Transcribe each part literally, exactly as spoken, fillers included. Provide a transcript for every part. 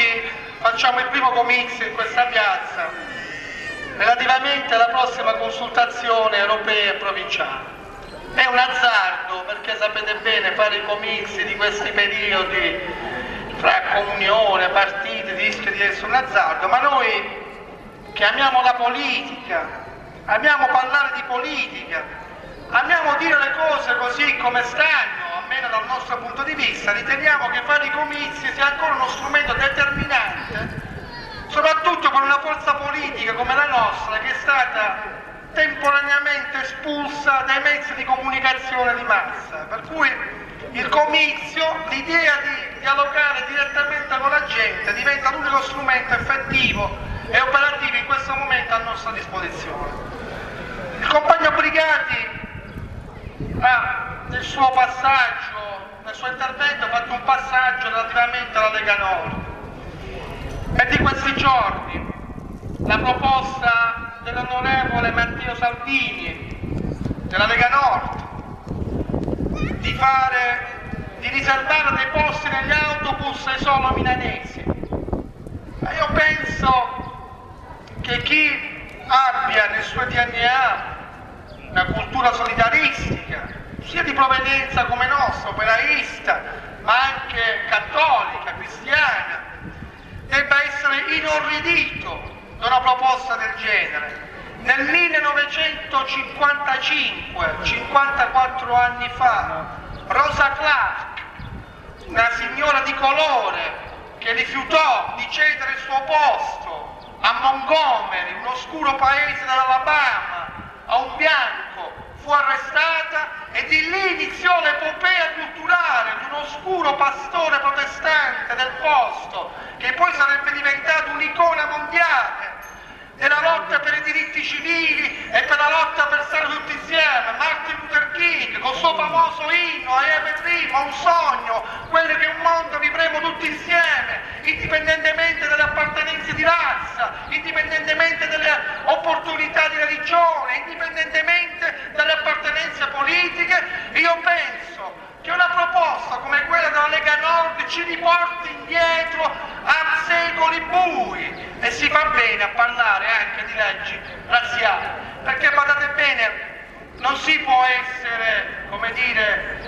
oggi facciamo il primo comizio in questa piazza relativamente alla prossima consultazione europea e provinciale. È un azzardo, perché sapete bene fare i comizi di questi periodi fra comunione, partiti, rischia di essere un azzardo, ma noi che amiamo la politica, amiamo parlare di politica, amiamo dire le cose così come stanno, almeno dal nostro punto di vista, riteniamo che fare i comizi sia ancora uno strumento determinante, soprattutto per una forza politica come la nostra, che è stata temporaneamente espulsa dai mezzi di comunicazione di massa, per cui il comizio, l'idea di dialogare direttamente con la gente, diventa l'unico strumento effettivo e operativo in questo momento a nostra disposizione. Il compagno Brigati ha nel suo passaggio, nel suo intervento, ha fatto un passaggio relativamente alla Lega Nord. È di questi giorni la proposta dell'onorevole Matteo Salvini della Lega Nord di fare, di riservare dei posti negli autobus ai solo milanesi. Ma io penso che chi abbia nel suo D N A una cultura solidaristica, sia di provenienza come nostra, operaista, ma anche cattolica, cristiana, debba essere inorridito da una proposta del genere. Nel millenovecentocinquantacinque, cinquantaquattro anni fa, Rosa Clark, una signora di colore che rifiutò di cedere il suo posto a Montgomery, un oscuro paese dell'Alabama, a un bianco, fu arrestata e di lì iniziò l'epopea culturale di un oscuro pastore protestante del posto, che poi sarebbe diventato un'icona mondiale della lotta per i diritti civili e per la lotta per stare tutti insieme. Martin Luther King, col suo famoso inno I have a dream, ho un sogno, quello che un mondo vivremo tutti insieme, indipendentemente dalle appartenenze di razza, indipendentemente dalle opportunità di religione, indipendentemente dalle appartenenze politiche. Io penso che una proposta come quella della Lega Nord ci riporti indietro a secoli bui, e si fa bene a parlare anche di leggi razziali, perché badate bene, non si può essere, come dire,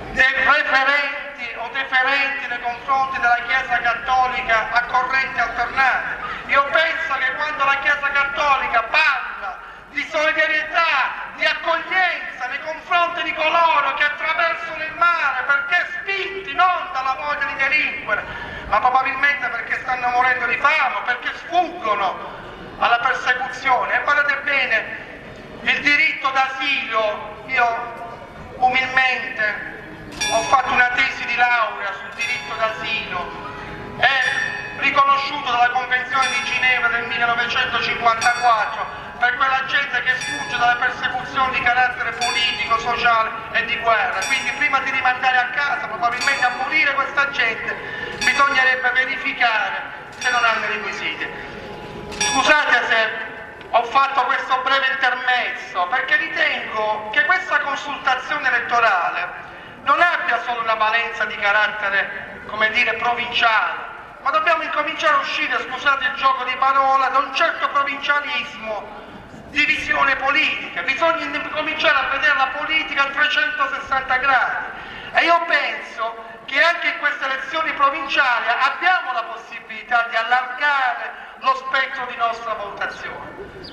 referenti o deferenti nei confronti della Chiesa Cattolica a correnti alternate. Io penso che quando la Chiesa Cattolica parla di solidarietà, di accoglienza nei confronti di coloro che attraversano il mare perché spinti non dalla voglia di delinquere, ma probabilmente perché stanno morendo di fame, perché sfuggono alla persecuzione. E guardate bene, il diritto d'asilo, io umilmente ho fatto una tesi di laurea sul diritto d'asilo, è riconosciuto dalla Convenzione di Ginevra del millenovecentocinquantaquattro per quella gente che sfugge dalle persecuzioni di carattere politico, sociale e di guerra. Quindi prima di rimandare a casa, probabilmente a morire questa gente, bisognerebbe verificare se non hanno i requisiti. Scusate se ho fatto questo breve intermezzo, perché ritengo che questa consultazione elettorale non abbia solo una valenza di carattere, come dire, provinciale, ma dobbiamo incominciare a uscire, scusate il gioco di parola, da un certo provincialismo di visione politica. Bisogna cominciare a vedere la politica a trecentosessanta gradi, e io penso che anche in queste elezioni provinciali abbiamo la possibilità di allargare lo spettro di nostra valutazione.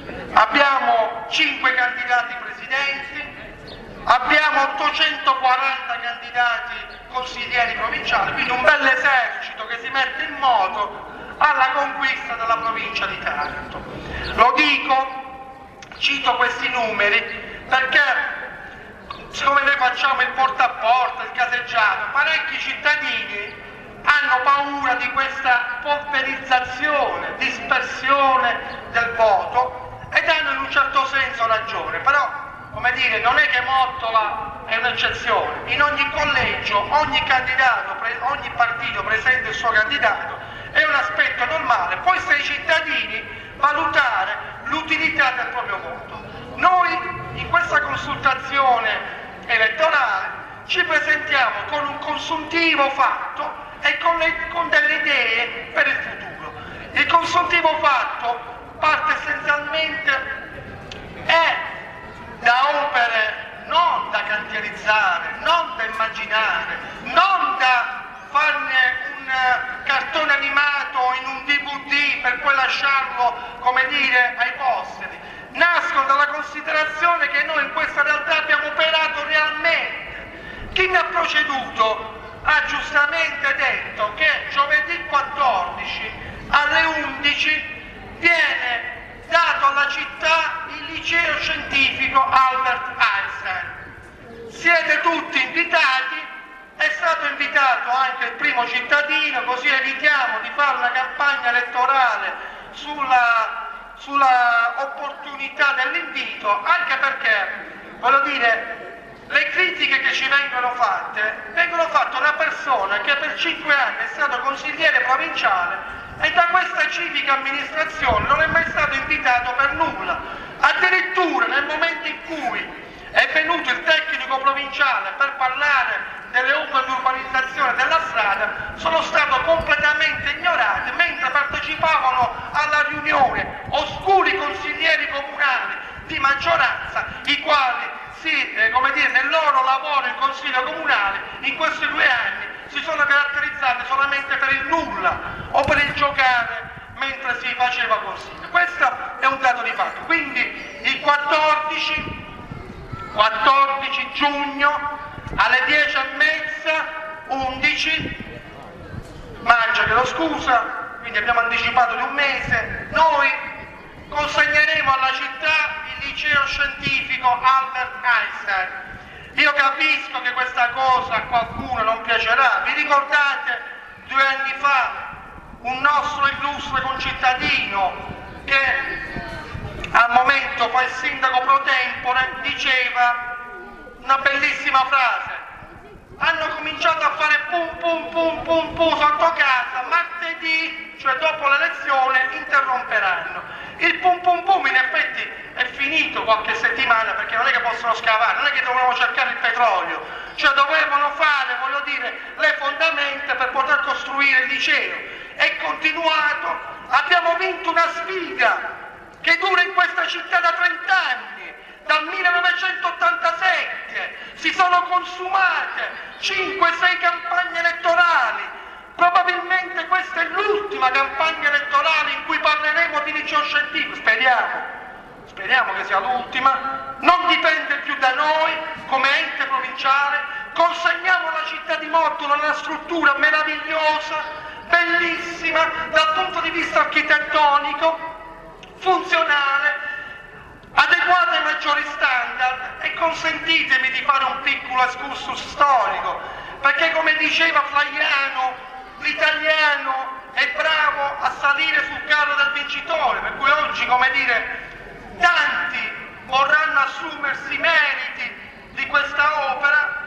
Abbiamo cinque candidati presidenti, abbiamo ottocentoquaranta candidati consiglieri provinciali, quindi un bel esercito che si mette in moto alla conquista della provincia di Taranto. Lo dico, cito questi numeri perché siccome noi facciamo il porta a porta, il caseggiato, parecchi cittadini hanno paura di questa polverizzazione, dispersione del voto, ed hanno in un certo senso ragione, però, come dire, non è che Mottola è un'eccezione. In ogni collegio, ogni candidato, ogni partito presenta il suo candidato, è un aspetto normale. Poi sta ai cittadini valutare l'utilità del proprio voto. Noi in questa consultazione elettorale ci presentiamo con un consuntivo fatto e con, le, con delle idee per il futuro. che noi in questa realtà abbiamo operato realmente. Chi mi ha preceduto ha giustamente detto che giovedì quattordici alle undici viene dato alla città il liceo scientifico Albert Einstein. Siete tutti invitati, è stato invitato anche il primo cittadino, così evitiamo di fare una campagna elettorale sulla, sulla opportunità dell'invito, anche perché, voglio dire, le critiche che ci vengono fatte, vengono fatte a una persona che per cinque anni è stato consigliere provinciale e da questa civica amministrazione non è mai stato invitato per nulla. Addirittura nel momento in cui è venuto il tecnico provinciale per parlare delle opere di urbanizzazione della strada, sono stato completamente ignorati, mentre partecipavano alla riunione oscuri consiglieri comunali di maggioranza, i quali sì, eh, come dire, nel loro lavoro in consiglio comunale in questi due anni si sono caratterizzati solamente per il nulla o per il giocare mentre si faceva consiglio. Questo è un dato di fatto. Quindi il quattordici giugno alle dieci e mezza, undici, Mangia che lo scusa, quindi abbiamo anticipato di un mese, noi consegneremo alla città il liceo scientifico Albert Einstein. Io capisco che questa cosa a qualcuno non piacerà. Vi ricordate due anni fa un nostro illustre concittadino che al momento fa il sindaco pro tempore diceva una bellissima frase: hanno cominciato a fare pum pum pum pum pum sotto casa, martedì, cioè dopo l'elezione, interromperanno. Il pum pum pum in effetti è finito qualche settimana, perché non è che possono scavare, non è che dovevano cercare il petrolio, cioè dovevano fare, voglio dire, le fondamenta per poter costruire il liceo. È continuato, abbiamo vinto una sfida che dura in questa città da trent'anni, dal millenovecentottantasette, si sono consumate cinque sei campagne elettorali. Probabilmente questa è l'ultima campagna elettorale in cui parleremo di liceo scientifico, speriamo, speriamo che sia l'ultima, non dipende più da noi come ente provinciale, consegniamo alla città di Mortolo una struttura meravigliosa, bellissima dal punto di vista architettonico, funzionale, adeguata ai maggiori standard. E consentitemi di fare un piccolo excursus storico, perché come diceva Flaiano, l'italiano è bravo a salire sul carro del vincitore, per cui oggi, come dire, tanti vorranno assumersi i meriti di questa opera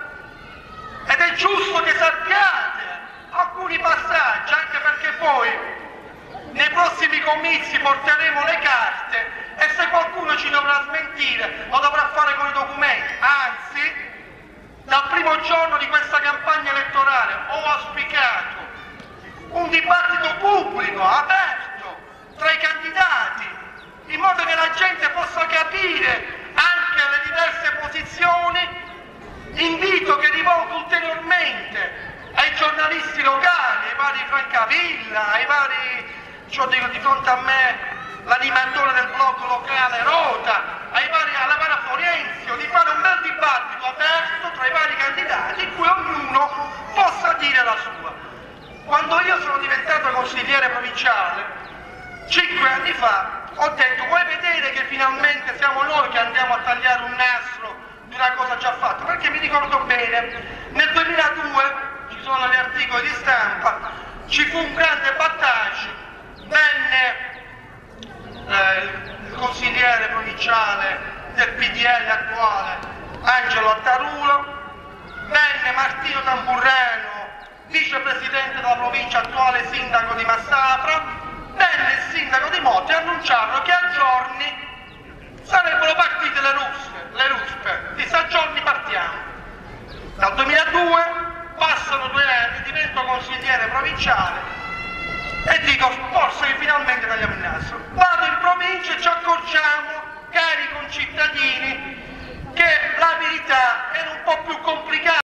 ed è giusto che sappiate alcuni passaggi, anche perché poi nei prossimi comizi porteremo le carte e se qualcuno ci dovrà smentire lo dovrà fare con i documenti. Anzi, dal primo giorno di questa campagna elettorale ho auspicato un dibattito pubblico, aperto, tra i candidati, in modo che la gente possa capire anche le diverse posizioni. Invito che rivolgo ulteriormente ai giornalisti locali, ai vari Francavilla, ai vari, cioè dico di fronte a me, l'animatore del blog locale Rota, ai vari, alla Vara Florenzio, di fare un bel dibattito aperto tra i vari candidati in cui ognuno possa dire la sua. Quando io sono diventato consigliere provinciale, cinque anni fa, ho detto: vuoi vedere che finalmente siamo noi che andiamo a tagliare un nastro di una cosa già fatta? Perché mi ricordo bene, nel duemiladue, ci sono gli articoli di stampa, ci fu un grande battage, venne eh, il consigliere provinciale del P D L attuale, Angelo Attarulo, venne Martino Tamburrano, vicepresidente della provincia attuale, sindaco di Massafra, venne il sindaco di Monte e annunciarono che a giorni sarebbero partite le ruspe, le ruspe, disse: a giorni partiamo. Dal duemiladue passano due anni, divento consigliere provinciale e dico: forse che finalmente tagliamo il nastro. Vado in provincia e ci accorgiamo, cari concittadini, che la verità era un po' più complicata.